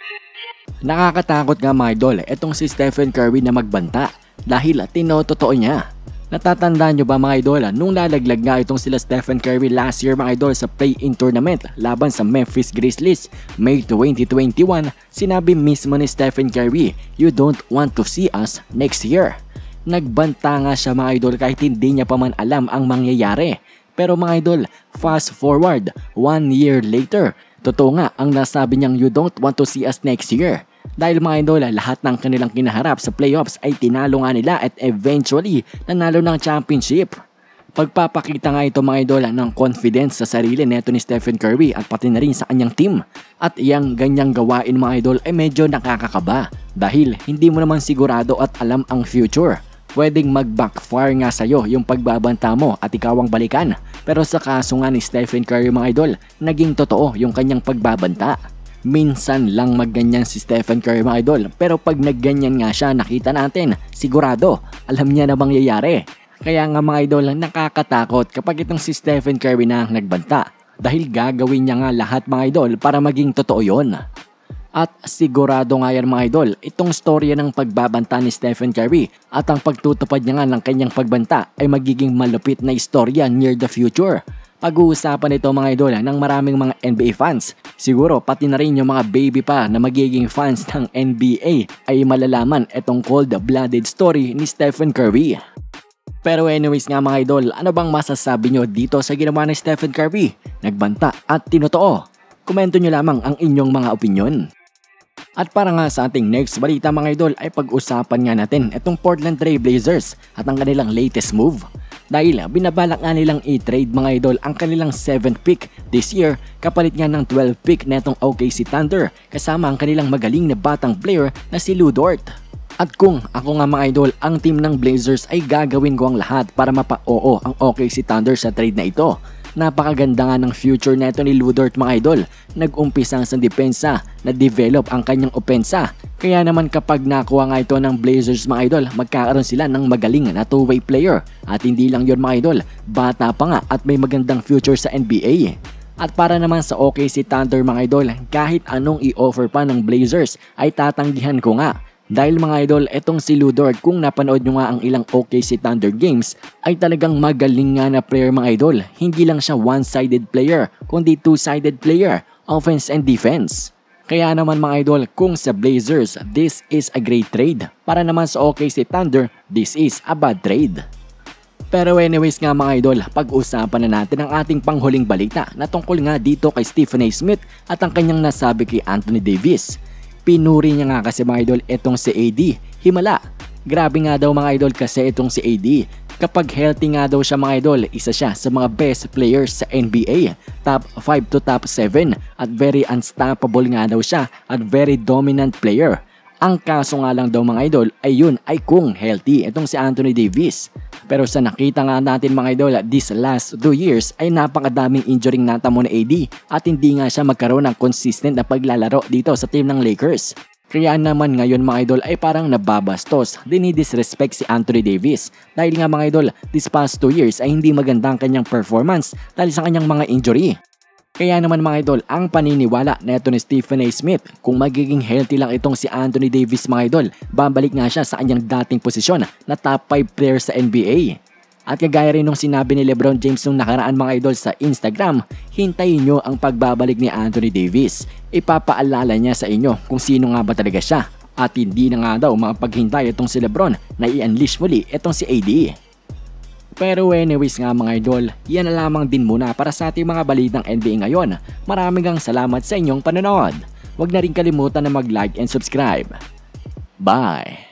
Nakakatakot nga mga idol etong si Stephen Curry na magbanta dahil tinototoo niya. Natatandaan nyo ba mga idol nung lalaglag nga itong sila Stephen Curry last year mga idol sa play-in tournament laban sa Memphis Grizzlies May 2021, sinabi mismo ni Stephen Curry, "You don't want to see us next year." Nagbanta nga siya mga idol kahit hindi niya pa man alam ang mangyayari. Pero mga idol, fast forward 1 year later, totoo nga ang nasabi niyang "You don't want to see us next year." Dahil mga idol, lahat ng kanilang kinaharap sa playoffs ay tinalo nga nila at eventually nanalo ng championship. Pagpapakita nga ito mga idol ng confidence sa sarili neto ni Stephen Curry at pati na rin sa kanyang team. At iyang ganyang gawain mga idol ay medyo nakakakaba dahil hindi mo naman sigurado at alam ang future. Pwedeng mag-backfire nga sa'yo yung pagbabanta mo at ikaw ang balikan. Pero sa kaso nga ni Stephen Curry mga idol, naging totoo yung kanyang pagbabanta. Minsan lang magganyan si Stephen Curry mga idol, pero pag nagganyan nga siya nakita natin, sigurado, alam niya na mangyayari. Kaya nga mga idol, nakakatakot kapag itong si Stephen Curry na nagbanta dahil gagawin niya nga lahat mga idol para maging totoo yon. At sigurado nga yan mga idol, itong storya ng pagbabanta ni Stephen Curry at ang pagtutupad niya nga ng kanyang pagbanta ay magiging malupit na istorya near the future. Pag-uusapan ito mga idol ng maraming mga NBA fans. Siguro pati na rin yung mga baby pa na magiging fans ng NBA ay malalaman itong cold-blooded story ni Stephen Curry. Pero anyways nga mga idol, ano bang masasabi nyo dito sa ginawa ni Stephen Curry? Nagbanta at tinotoo? Komento nyo lamang ang inyong mga opinyon. At para nga sa ating next balita mga idol ay pag-usapan nga natin itong Portland Trail Blazers at ang kanilang latest move. Dahil binabalak nga nilang i-trade mga idol ang kanilang 7th pick this year kapalit nga ng 12th pick netong OKC Thunder kasama ang kanilang magaling na batang player na si Lu Dort. At kung ako nga mga idol, ang team ng Blazers ay gagawin ko ang lahat para mapa-oo ang OKC Thunder sa trade na ito. Napakaganda nga ng future neto ni Lu Dort mga idol. Nag-umpisa sa depensa, na-develop ang kanyang opensa. Kaya naman kapag nakuha nga ito ng Blazers mga idol, magkakaroon sila ng magaling na two-way player. At hindi lang yun mga idol, bata pa nga at may magandang future sa NBA. At para naman sa OKC Thunder mga idol, kahit anong i-offer pa ng Blazers ay tatanggihan ko nga. Dahil mga idol, etong si Lu Dort, kung napanood nyo nga ang ilang OKC Thunder games, ay talagang magaling nga na player mga idol. Hindi lang siya one-sided player, kundi two-sided player, offense and defense. Kaya naman mga idol, kung sa Blazers, this is a great trade. Para naman sa OKC Thunder, this is a bad trade. Pero anyways nga mga idol, pag-usapan na natin ang ating panghuling balita na tungkol nga dito kay Stephen A. Smith at ang kanyang nasabi kay Anthony Davis. Pinuri niya nga kasi mga idol itong si AD, himala. Grabe nga daw mga idol kasi itong si AD. Kapag healthy nga daw siya mga idol, isa siya sa mga best players sa NBA. Top 5 to top 7 at very unstoppable nga daw siya at very dominant player. Ang kaso nga lang daw mga idol ay yun ay kung healthy itong si Anthony Davis. Pero sa nakita nga natin mga idol these last 2 years ay napakadaming injuring natamo ni AD at hindi nga siya magkaroon ng consistent na paglalaro dito sa team ng Lakers. Kaya naman ngayon mga idol ay parang nababastos, dinidisrespect si Anthony Davis dahil nga mga idol this past 2 years ay hindi maganda ang kanyang performance dahil sa kanyang mga injury. Kaya naman mga idol, ang paniniwala neto ni Stephen A. Smith, kung magiging healthy lang itong si Anthony Davis mga idol, babalik nga siya sa kanyang dating posisyon na top 5 player sa NBA. At kagaya rin nung sinabi ni LeBron James nung nakaraan mga idol sa Instagram, hintayin nyo ang pagbabalik ni Anthony Davis. Ipapaalala niya sa inyo kung sino nga ba talaga siya. At hindi na nga daw makapaghintay itong si LeBron na i-unleash muli itong si AD. Pero anyways nga mga idol, yan na lamang din muna para sa ating mga balitang NBA ngayon. Maraming salamat sa inyong panonood. Huwag na rin kalimutan na mag-like and subscribe. Bye!